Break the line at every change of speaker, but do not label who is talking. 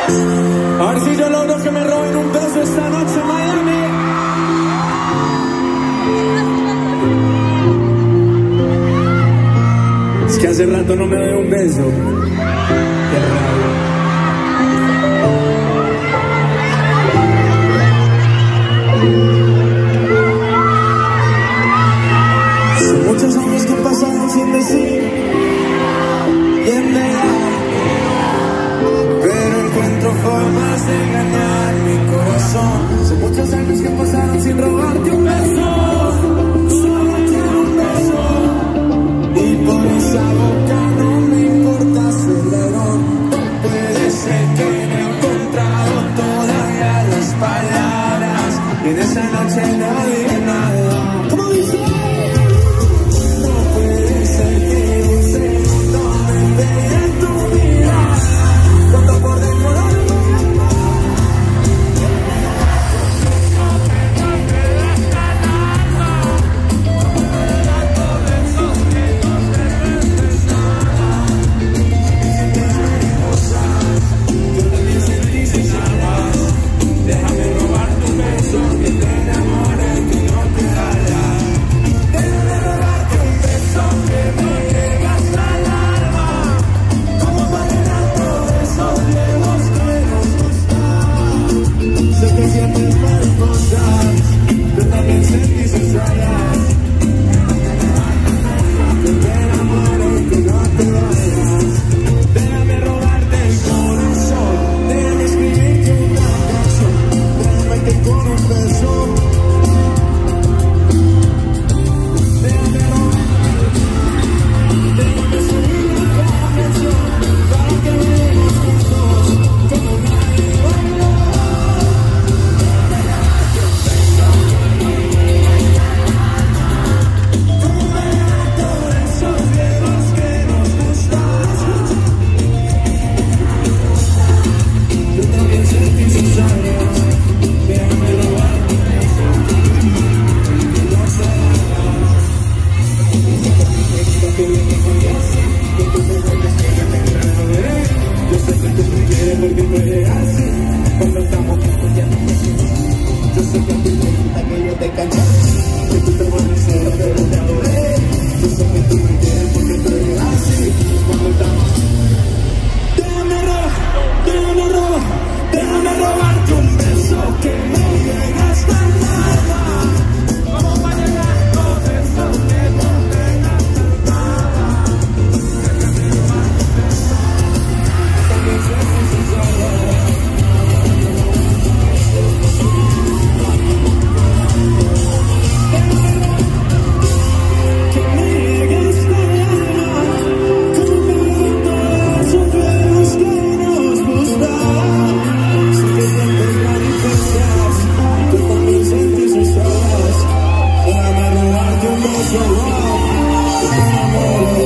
A ver si yo logro que me roben un beso esta noche en Miami. Es que hace rato no me doy un beso. Qué raro. Son muchos años que pasaron sin decir y enviar, pero encuentro formas de engañar mi corazón. Son muchos años que pasaron sin robarte un beso. Solo quiero un beso y por esa boca no me importa acelerón. No puede ser que no he encontrado todavía las palabras y en esa noche no dije nada. ¿Cómo dice? Déjame robarte un beso, wow.